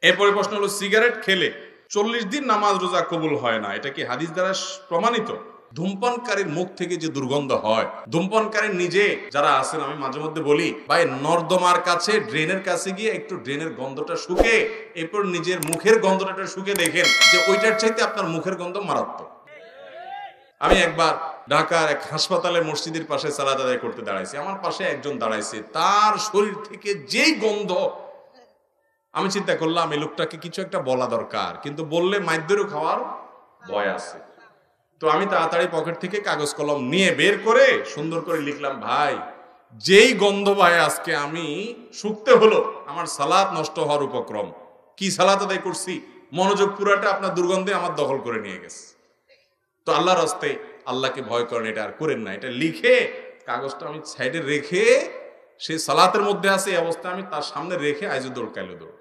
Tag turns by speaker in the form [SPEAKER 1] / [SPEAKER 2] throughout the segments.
[SPEAKER 1] এরপরে প্রশ্ন হলো, সিগারেট খেলে 40 দিন নামাজ রোজা কবুল হয় না, এটা কি হাদিস দ্বারা প্রমাণিত? ধূমপানকারীর মুখ থেকে যে দুর্গন্ধ হয়, ধূমপানকারী নিজে যারা আছেন, আমি মাঝে মধ্যে বলি ভাই, নর্দমার কাছে ড্রেনের কাছে গিয়ে একটু ড্রেনের গন্ধটা শুকে, এরপর নিজের মুখের গন্ধটা শুকে দেখেন যে ওইটার চাইতে আপনার মুখের গন্ধ মারাত্মক। আমি একবার ঢাকার এক হাসপাতালে মসজিদের পাশে সালাত আদায় করতে দাঁড়াইছি, আমার পাশে একজন দাঁড়াইছে, তার শরীর থেকে যেই গন্ধ, আমি চিন্তা করলাম এই লোকটাকে কিছু একটা বলা দরকার, কিন্তু বললে মাইদ্যেরও খাওয়ার ভয় আছে। তো আমি তাড়াতাড়ি পকেট থেকে কাগজ কলম নিয়ে বের করে সুন্দর করে লিখলাম, ভাই যেই গন্ধ ভাই আজকে আমি শুকতে হলো, আমার সালাত নষ্ট হওয়ার উপক্রম। কি সালাত আদায় করছি, মনোযোগ পুরাটা আপনার দুর্গন্ধে আমার দখল করে নিয়ে গেছে। তো আল্লাহর রাস্তে আল্লাহকে ভয় করেন, এটা আর করেন না। এটা লিখে কাগজটা আমি সাইডে রেখে, সে সালাতের মধ্যে আছে এই অবস্থা, আমি তার সামনে রেখে আইজো দৌড় কাইলো দৌড়,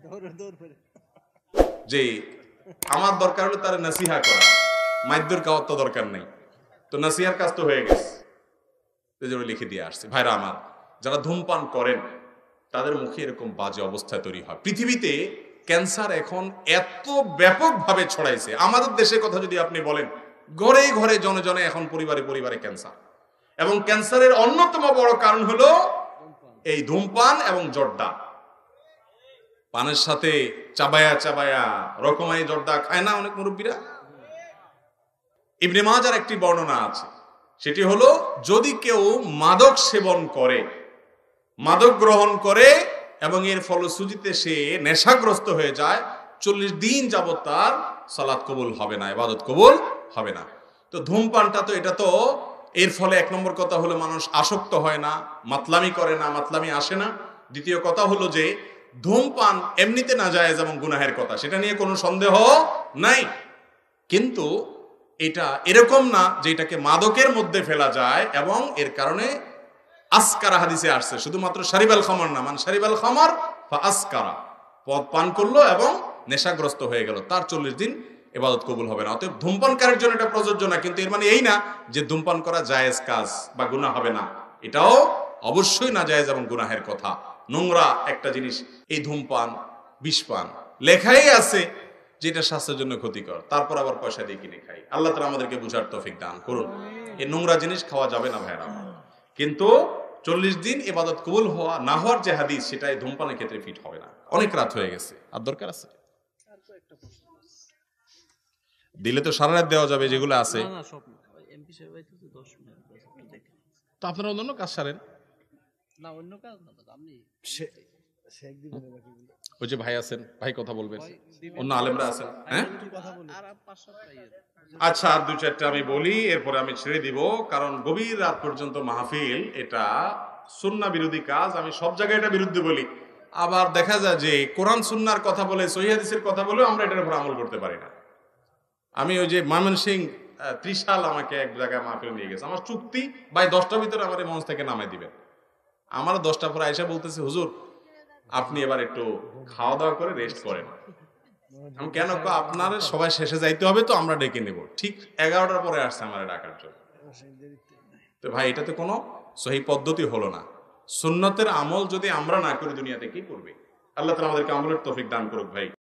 [SPEAKER 1] যে আমার দরকার হলো তার নাসিহা করা, মাইদ্যর খাওয়ার তো দরকার নেই। তো নাসিহার কাজ তো হয়ে গেছে, লিখে দিয়ে আসছে। ভাইরা আমার, যারা ধূমপান করেন তাদের মুখে এরকম বাজে অবস্থায় তৈরি হয়। পৃথিবীতে ক্যান্সার এখন এত ব্যাপকভাবে ছড়াইছে, আমাদের দেশের কথা যদি আপনি বলেন, ঘরে ঘরে জনে জনে এখন পরিবারে পরিবারে ক্যান্সার। এবং ক্যান্সারের অন্যতম বড় কারণ হলো এই ধূমপান এবং জর্দা। পানের সাথে চাবায়া চাবায়া রকমারি জর্দা খায় না অনেক মুরব্বীরা? ইবনে মাজার একটি বর্ণনা আছে, সেটি হলো, যদি কেউ মাদক সেবন করে, মাদক গ্রহণ করে এবং এর ফলশ্রুতিতে সে নেশাগ্রস্ত হয়ে যায়, 40 দিন যাবত তার সালাত কবুল হবে না, ইবাদত কবুল হবে না। তো ধূমপানটা তো, এটা তো এর ফলে এক নম্বর কথা হলো মানুষ আসক্ত হয় না, মাতলামি করে না, মাতলামি আসে না। দ্বিতীয় কথা হলো যে ধূমপান এমনিতে নাজায়েজ এবং গুনাহের কথা, সেটা নিয়ে কোনো সন্দেহ নাই। কিন্তু এটা এরকম না যে এটাকে মাদকের মধ্যে ফেলা যায়, এবং এর কারণে আসকারা হাদিসে আসছে, শুধুমাত্র শারিবাল খামার না, মানে শারিবাল খামার বা আসকারা, পদ পান করলো এবং নেশাগ্রস্ত হয়ে গেল, তার 40 দিন ইবাদত কবুল হবে না। অতএব ধূমপানকারীর জন্য এটা প্রযোজ্য না, কিন্তু এর মানে এই না যে ধূমপান করা জায়েজ কাজ বা গুনাহ হবে না, এটাও অবশ্যই না জায়েজ এবং গুনাহের কথা। নোংরা একটা জিনিস এই ধূমপান, বিষপান, লেখাই আছে যেটা স্বাস্থ্যের জন্য ক্ষতিকর, তারপর আবার পয়সা দিয়ে কিনে খাই। আল্লাহ তাআলা আমাদেরকে বুঝার তৌফিক দান করুন। এই নোংরা জিনিস খাওয়া যাবে না ভাইরা আমার। কিন্তু 40 দিন ইবাদত কবুল হওয়া না হওয়ার যে হাদিস, সেটা এই ধূমপানের ক্ষেত্রে ফিট হবে না। অনেক রাত হয়ে গেছে, আর দরকার আছে দিলে তো সারা রাত দেওয়া যাবে যেগুলো আছে। তো আপনারা অন্য কাজ সারেন না, অন্য কাজ না, আপনি ওই যে ভাই আছেন, ভাই কথা বলবেন, অন্য আলেমরা আছেন। হ্যাঁ আচ্ছা, আর 2-4টা আমি বলি, এরপরে আমি ছেড়ে দিব, কারণ গভীর রাত পর্যন্ত মাহফিল, এটা সুন্নাহ বিরোধী কাজ। আমি সব জায়গায় এটা বিরুদ্ধে বলি, আবার দেখা যায় যে কোরআন সুন্নাহর কথা বলে, সহিহ হাদিসের কথা বলে আমরা এটার উপর আমল করতে পারি না। আমি ওই যে ময়মনসিংহ ত্রিশাল আমাকে এক জায়গায় মাহফিল নিয়ে গেছে, আমার চুক্তি ভাই 10টার ভিতরে আমার এই মঞ্চ থেকে নামাই দিবেন। আমার 10টা পরে আয়েশা বলতেছে, হুজুর আপনি এবার একটু খাওয়া দাওয়া করে রেস্ট করেন। আমি কেন, আপনার সবাই শেষে যাইতে হবে, তো আমরা ডেকে নেব। ঠিক 11টার পরে আসছে আমার ডাকার জন্য। তো ভাই, এটাতে কোনো সহি পদ্ধতি হলো না। সুন্নতের আমল যদি আমরা না করি, দুনিয়াতে কি করবে? আল্লাহ তাআলা আমাদেরকে আমলের তৌফিক দান করুক ভাই।